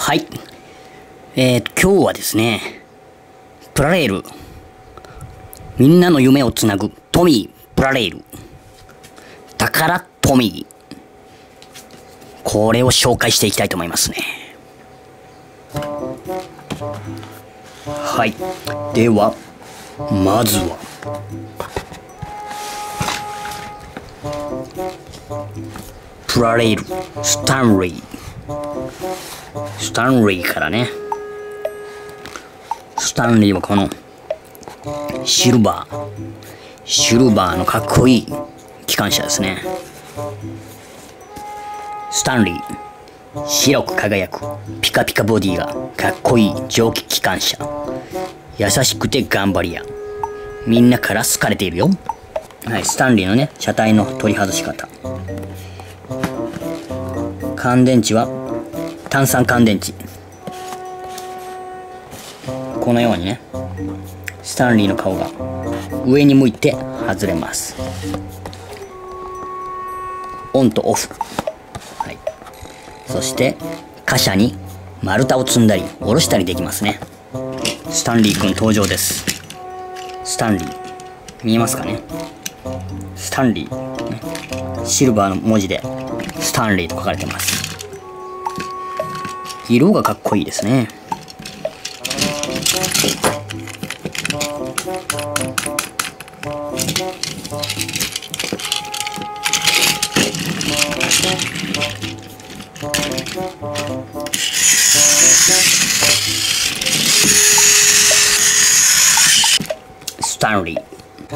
はい。今日はですね、プラレール。みんなの夢をつなぐトミー、プラレール。宝トミー。これを紹介していきたいと思いますね。はい。では、まずは。プラレール、スタンレー。スタンレーからね。スタンレーはこのシルバーのかっこいい機関車ですね。スタンレー、白く輝くピカピカボディがかっこいい蒸気機関車。優しくて頑張り屋。みんなから好かれているよ。はい、スタンレーのね、車体の取り外し方。乾電池は炭酸乾電池。このようにね、スタンリーの顔が上に向いて外れます。オンとオフ。はい。そして貨車に丸太を積んだり下ろしたりできますね。スタンリーくん登場です。スタンリー見えますかね。スタンリー、ね、シルバーの文字でスタンリーと書かれてます。色がかっこいいですね。スタンリー。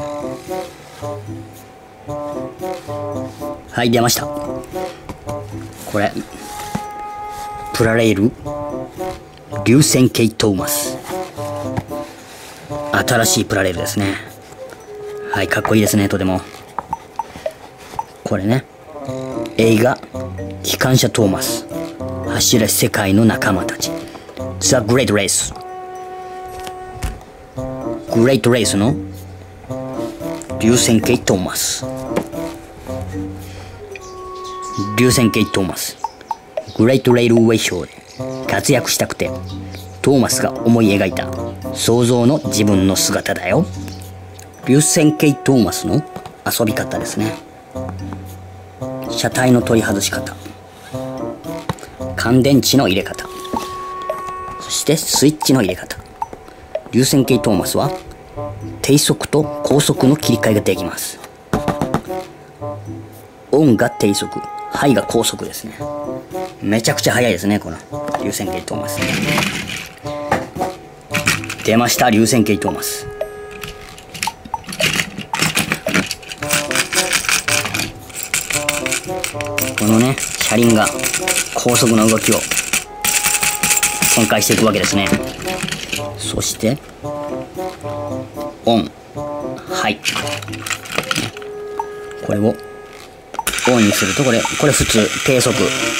はい、出ました。これプラレール流線形トーマス。新しいプラレールですね。はい、かっこいいですね、とても。これね、映画機関車トーマス、走れ世界の仲間たち、ザ・グレート・レース。グレート・レースの流線形トーマス。流線形トーマス、グレート・レールウェイショーで活躍したくてトーマスが思い描いた想像の自分の姿だよ。流線形トーマスの遊び方ですね。車体の取り外し方、乾電池の入れ方、そしてスイッチの入れ方。流線形トーマスは低速と高速の切り替えができます。オンが低速、ハイが高速ですね。めちゃくちゃ速いですね、この流線形トーマス。出ました、流線形トーマス。このね、車輪が高速の動きを旋回していくわけですね。そしてオン、はい。これをオンにするとこれ普通低速、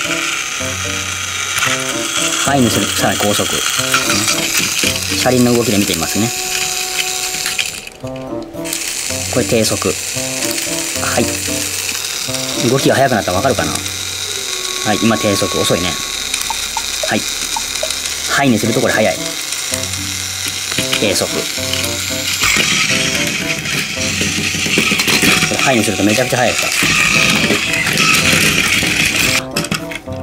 ハイにするとさらに高速。車輪の動きで見てみますね。これ低速、はい。動きが速くなったらわかるかな。はい、今低速、遅いね。はい。ハイにするとこれ速い。低速。これハイにするとめちゃくちゃ速いですから。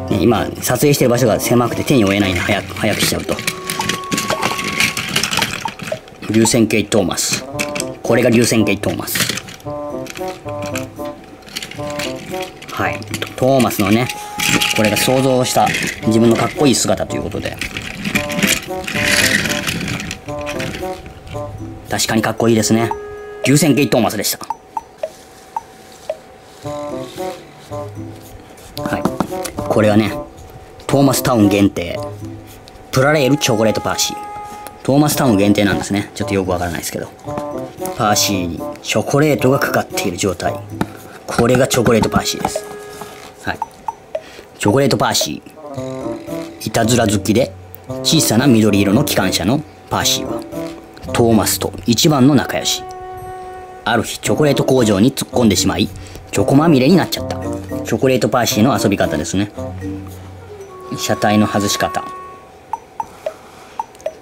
ね、今撮影してる場所が狭くて手に負えないんで早くしちゃうと。流線形トーマス。これが流線形トーマス。はい。トーマスのね、これが想像した自分のかっこいい姿ということで。確かにかっこいいですね。流線形トーマスでした。はい。これはね、トーマスタウン限定。プラレールチョコレートパーシー。トーマスタウン限定なんですね。ちょっとよくわからないですけど。パーシーにチョコレートがかかっている状態。これがチョコレートパーシーです。はい。チョコレートパーシー。いたずら好きで小さな緑色の機関車のパーシーは、トーマスと一番の仲良し。ある日チョコレート工場に突っ込んでしまい、チョコまみれになっちゃった。チョコレートパーシーの遊び方ですね。車体の外し方。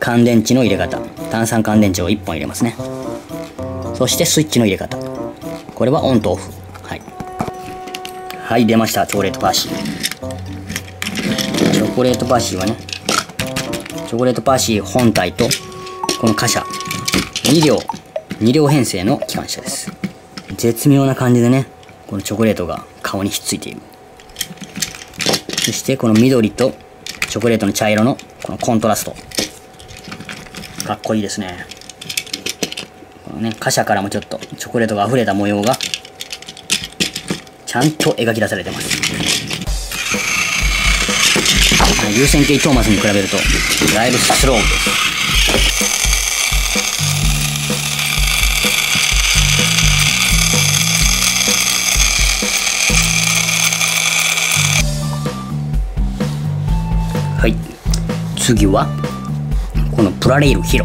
乾電池の入れ方。単3乾電池を1本入れますね。そしてスイッチの入れ方。これはオンとオフ。はい。はい、出ました。チョコレートパーシー。チョコレートパーシーはね、チョコレートパーシー本体と、この貨車、2両編成の機関車です。絶妙な感じでね、このチョコレートが顔にひっついている。そしてこの緑とチョコレートの茶色のこのコントラスト。かっこいいですね。このね、貨車からもちょっとチョコレートが溢れた模様がちゃんと描き出されてます。優先系トーマスに比べるとだいぶスローです。はい、次はこのプラレイルヒロ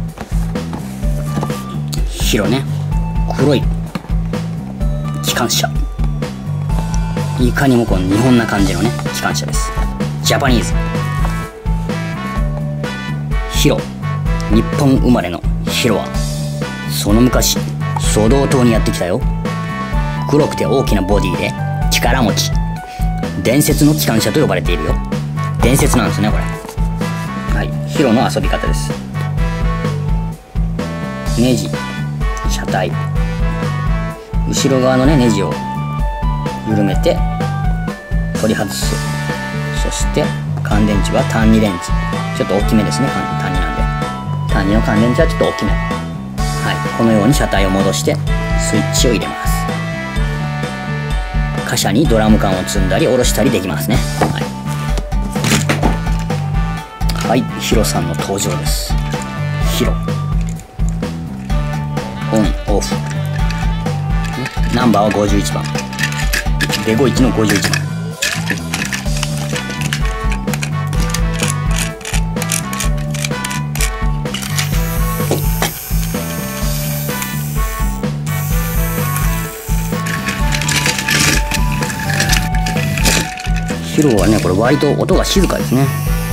ね、黒い機関車。いかにもこの日本な感じのね機関車です。ジャパニーズヒロ、日本生まれのヒロはその昔ソドー島にやってきたよ。黒くて大きなボディで力持ち、伝説の機関車と呼ばれているよ。伝説なんですねこれ。はい、ヒロの遊び方です。ネジ、車体、後ろ側のねネジを緩めて取り外す。そして乾電池は単2電池、ちょっと大きめですね。単2なんで、単2の乾電池はちょっと大きめ。はい、このように車体を戻してスイッチを入れます。貨車にドラム缶を積んだり下ろしたりできますね。はい、ヒロさんの登場です。ヒロ、オンオフ、ナンバーは51番、デゴ1の51番。ヒロはね、これ割と音が静かですね。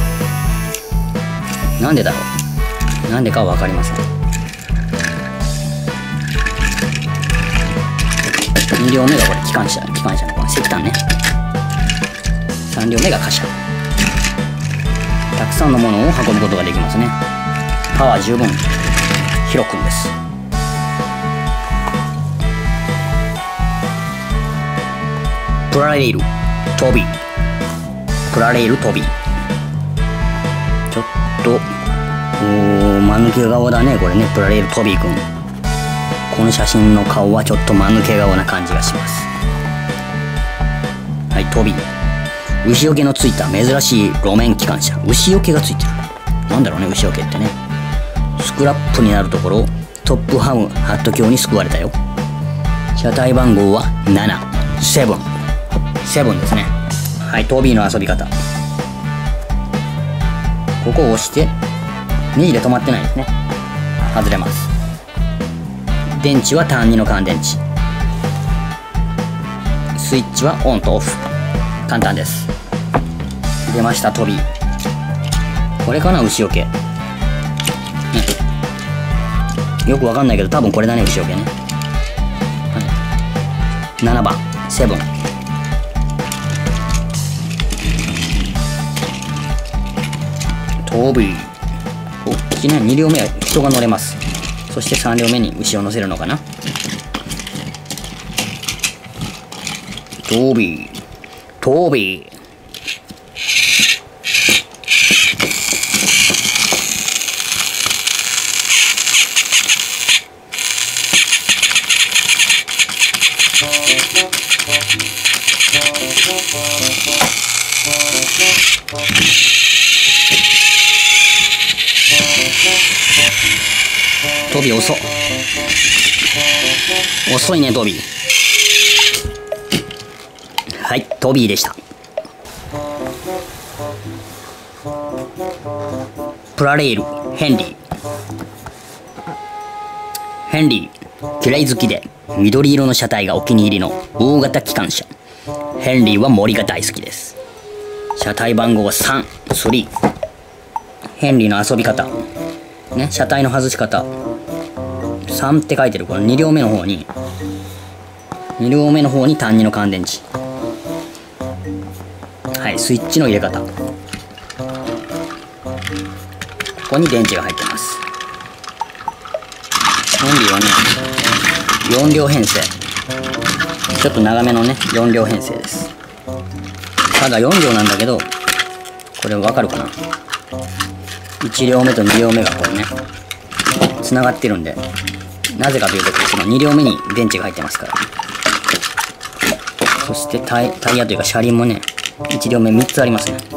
なんでだろう。なんでかは分かりません。2両目がこれ機関車のこの石炭ね。3両目が貨車。たくさんのものを運ぶことができますね。パワー十分。ヒロくんです。プラレイルトビー。プラレイルトビー。ちょっと間抜け顔だねこれね。プラレイルトビーくん、この写真の顔はちょっと間抜け顔な感じがします。はい、トビー、牛よけのついた珍しい路面機関車。牛よけがついてる。なんだろうね、牛よけってね。スクラップになるところをトップハムハット卿に救われたよ。車体番号は7ですね。はい、トビーの遊び方。ここを押してネジで止まってないですね。外れます。電池は単2の乾電池。スイッチはオンとオフ。簡単です。出ましたトビー。これかな、牛よけ、よくわかんないけど多分これだね、牛よけね。7番セブン。トビー、こっちね、2両目は人が乗れます。そして3両目に牛を乗せるのかな。トビー。トビー遅いねトビー。はい、トビーでした。プラレイルヘンリー、嫌い好きで緑色の車体がお気に入りの大型機関車。ヘンリーは森が大好きです。車体番号は3。 ヘンリーの遊び方。ね、車体の外し方。3って書いてるこの2両目の方に、単2の乾電池。はい、スイッチの入れ方。ここに電池が入ってます。ヘンリーはね、4両編成。ちょっと長めのね、4両編成です。ただ4両なんだけど、これわかるかな？ 1 両目と2両目がこれね、つながってるんで、なぜかというと、この2両目に電池が入ってますから。そしてタイヤというか車輪もね、1両目3つありますね。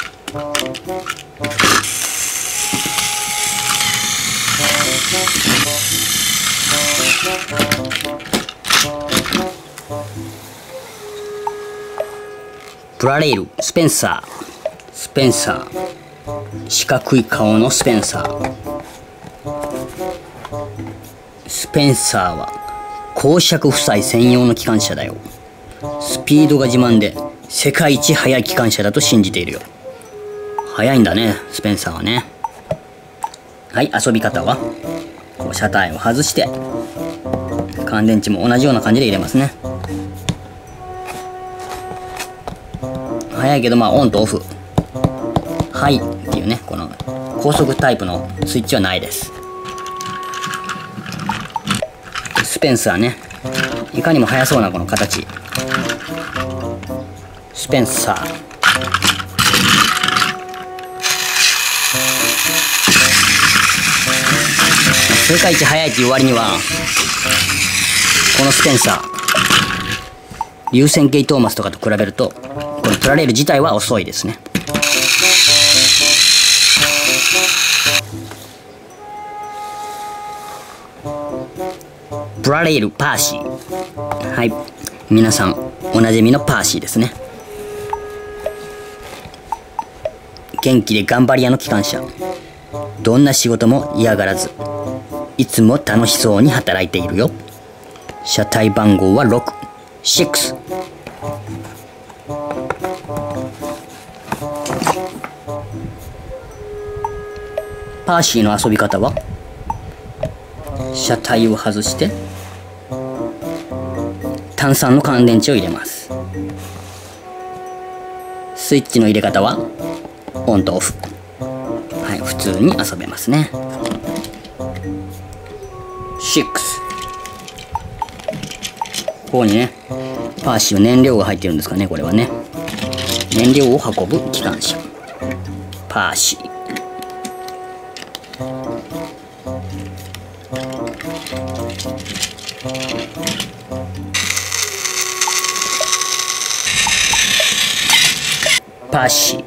プラレール、スペンサー。四角い顔のスペンサー。スペンサーは公爵夫妻専用の機関車だよ。スピードが自慢で世界一速い機関車だと信じているよ。速いんだね、スペンサーはね。はい、遊び方はこう車体を外して乾電池も同じような感じで入れますね。速いけどまあオンとオフ、はいっていうね、この高速タイプのスイッチはないです。スペンサーね、いかにも速そうなこの形。スペンサー。世界一速いっていう割には、このスペンサー、流線形トーマスとかと比べると、このプラレール自体は遅いですね。プラレールパーシー。はい、皆さんおなじみのパーシーですね。元気で頑張り屋の機関車。どんな仕事も嫌がらず、いつも楽しそうに働いているよ。車体番号は6。パーシーの遊び方は、車体を外して単3の乾電池を入れます。スイッチの入れ方はオンとオフ。はい、普通に遊べますね。6。ここにね、パーシーは燃料が入ってるんですかね、これはね。燃料を運ぶ機関車。パーシー。パーシー。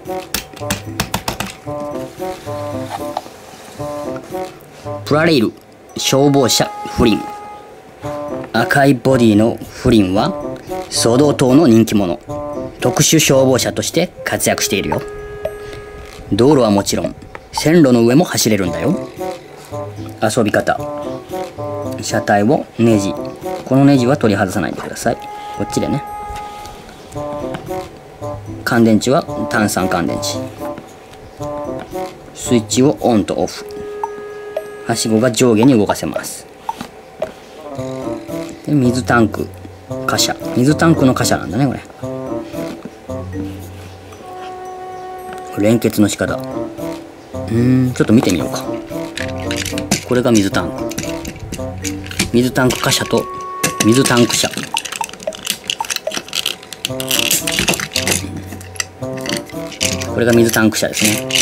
プラレール消防車フリン。赤いボディのフリンはソドー島の人気者。特殊消防車として活躍しているよ。道路はもちろん線路の上も走れるんだよ。遊び方、車体をネジ、このネジは取り外さないでください。こっちでね。乾電池は単3乾電池。スイッチをオンとオフ。はしごが上下に動かせます。で、水タンク貨車、水タンクの貨車なんだねこれ。連結の仕方、ちょっと見てみようか。これが水タンク、水タンク貨車と水タンク車。これが水タンク車ですね。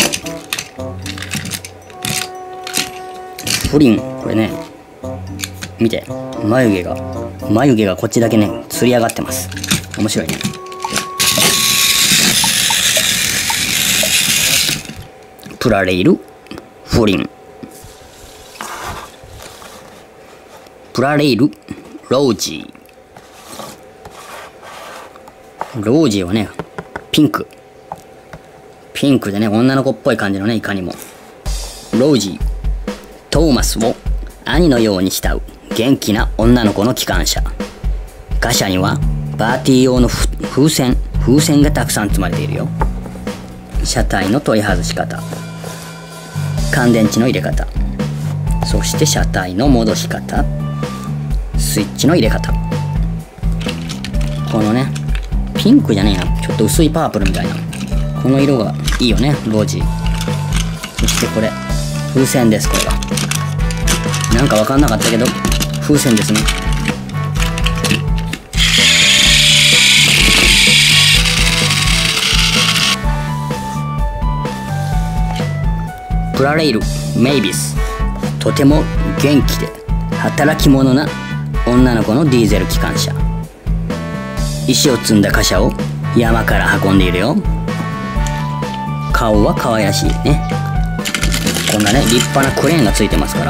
フリン、これね、見て、眉毛がこっちだけねつり上がってます。面白いね。プラレールフリン。プラレールロージー。ロージーはね、ピンクでね、女の子っぽい感じのね、いかにも。ロージー、トーマスを兄のように慕う元気な女の子の機関車。貨車にはパーティー用の風船がたくさん積まれているよ。車体の取り外し方。 乾電池の入れ方、そして車体の戻し方、スイッチの入れ方。このねピンクじゃねえな、ちょっと薄いパープルみたいなこの色がいいよね、ロジ。そしてこれ風船です。これはなんか分かんなかったけど風船ですね。プラレイルメイビス、とても元気で働き者な女の子のディーゼル機関車。石を積んだ貨車を山から運んでいるよ。顔は可愛らしいね。こんなね立派なクレーンがついてますから。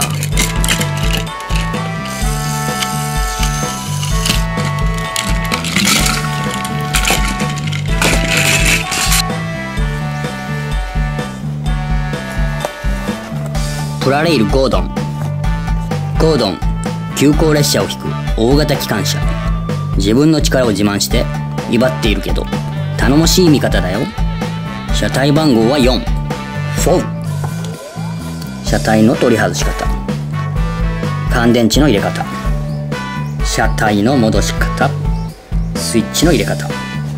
プラレイルゴードン。ゴードン、急行列車を引く大型機関車。自分の力を自慢して威張っているけど頼もしい味方だよ。車体番号は4。フォー。車体の取り外し方、乾電池の入れ方、車体の戻し方、スイッチの入れ方。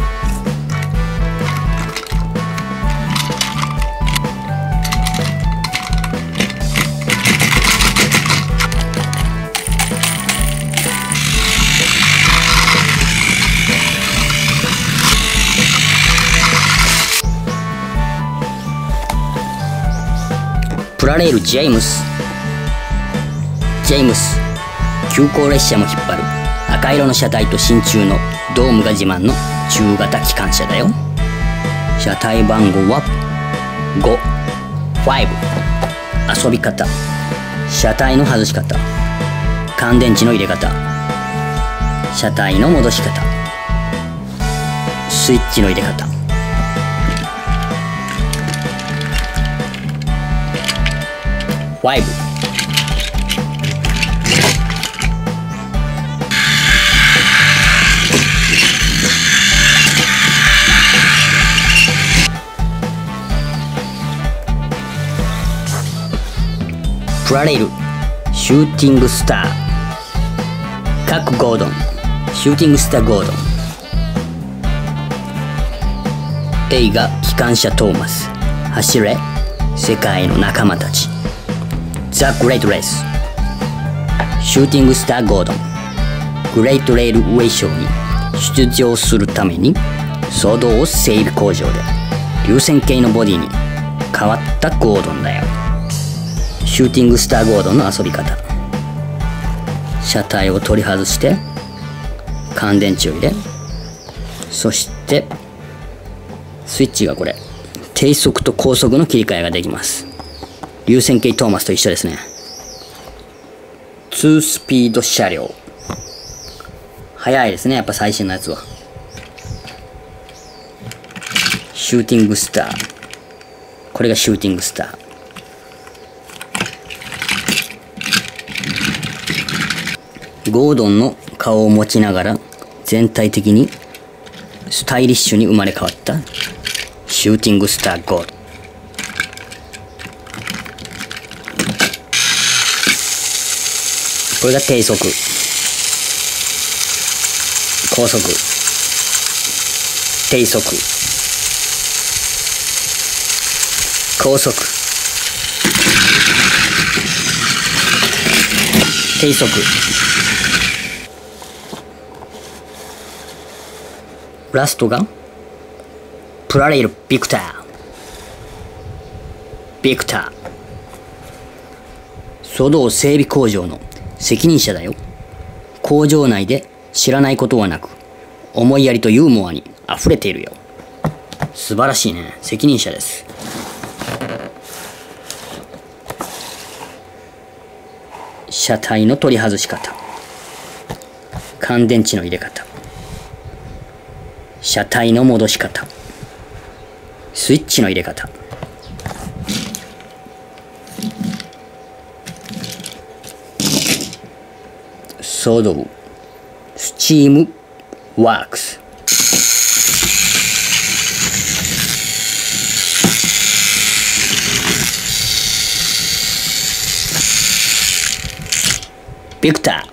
プラレールジェームス。ジェームス、急行列車も引っ張る赤色の車体と真鍮のドームが自慢の中型機関車だよ。車体番号は5。遊び方、車体の外し方、乾電池の入れ方、車体の戻し方、スイッチの入れ方。5。プラレールシューティングスター。各ゴードン、シューティングスターゴードン。映画機関車トーマス、走れ世界の仲間たち。ザ・グレート・レース。シューティングスター・ゴードン、グレート・レールウェイショーに出場するためにソードを整備工場で流線形のボディに変わったゴードンだよ。シューティングスター・ゴードンの遊び方、車体を取り外して乾電池を入れ、そしてスイッチがこれ低速と高速の切り替えができます。流線形トーマスと一緒ですね。2スピード車両。速いですね、やっぱ最新のやつは。シューティングスター。これがシューティングスター。ゴードンの顔を持ちながら全体的にスタイリッシュに生まれ変わったシューティングスターゴードン。これが低速、高速、低速、高速、低速。ラストがプラレールビクター。ビクター、書道整備工場の責任者だよ。工場内で知らないことはなく、思いやりとユーモアに溢れているよ。素晴らしいね、責任者です。車体の取り外し方、乾電池の入れ方、車体の戻し方、スイッチの入れ方。ソード部スチームワークス。 ビクター。